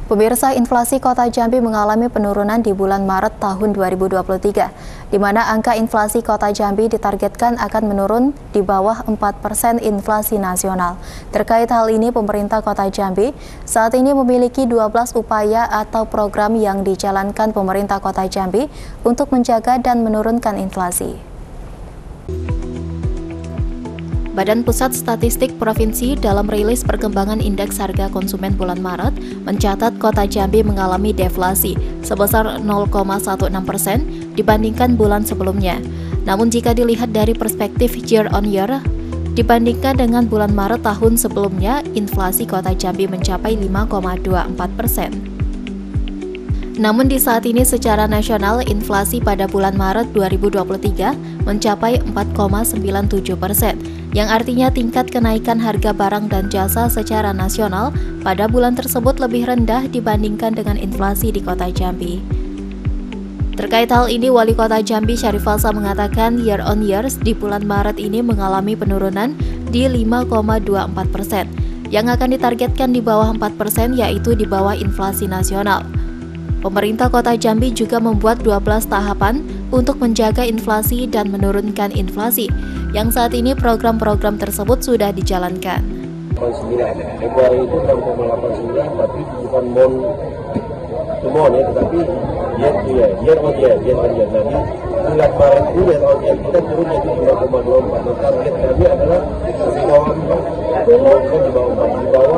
Pemirsa, inflasi Kota Jambi mengalami penurunan di bulan Maret tahun 2023, di mana angka inflasi Kota Jambi ditargetkan akan menurun di bawah 4% inflasi nasional. Terkait hal ini, pemerintah Kota Jambi saat ini memiliki 12 upaya atau program yang dijalankan pemerintah Kota Jambi untuk menjaga dan menurunkan inflasi. Badan Pusat Statistik Provinsi dalam rilis perkembangan Indeks Harga Konsumen bulan Maret mencatat Kota Jambi mengalami deflasi sebesar 0,16% dibandingkan bulan sebelumnya. Namun jika dilihat dari perspektif year on year, dibandingkan dengan bulan Maret tahun sebelumnya, inflasi Kota Jambi mencapai 5,24%. Namun di saat ini secara nasional, inflasi pada bulan Maret 2023 mencapai 4,97%, yang artinya tingkat kenaikan harga barang dan jasa secara nasional pada bulan tersebut lebih rendah dibandingkan dengan inflasi di Kota Jambi. Terkait hal ini, Wali Kota Jambi Syarif Falsa mengatakan year on year di bulan Maret ini mengalami penurunan di 5,24%, yang akan ditargetkan di bawah 4%, yaitu di bawah inflasi nasional. Pemerintah Kota Jambi juga membuat 12 tahapan untuk menjaga inflasi dan menurunkan inflasi, yang saat ini program-program tersebut sudah dijalankan. 89, Februari itu 6,89, tapi bukan mon ya, tetapi year on year. Jadi bulan Maret itu year on year kita turun jadi 2,24. Target kami adalah di bawah 4, di bawah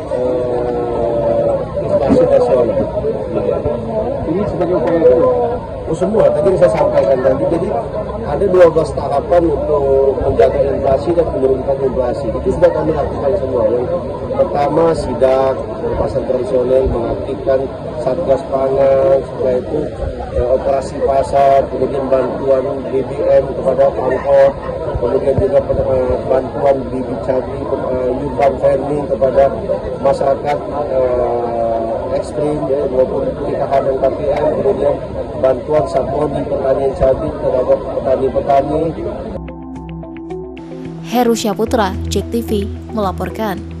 inflasi nasional. Ini sebagai upaya itu semua tadi saya sampaikan nanti. Jadi ada 12 tahapan untuk menjaga inflasi dan menurunkan inflasi. Itu sudah kami lakukan semua. Yang pertama, sidak pasar tradisional, mengaktifkan Satgas Pangan, setelah itu operasi pasar, kemudian bantuan BBM kepada pangkot, kemudian juga bantuan bibit cabai, urban farming kepada masyarakat ekstrim, maupun kita hadang KPM, kemudian bantuan saponi pertanian cabai terhadap petani-petani. Heru Syaputra, JEK TV, melaporkan.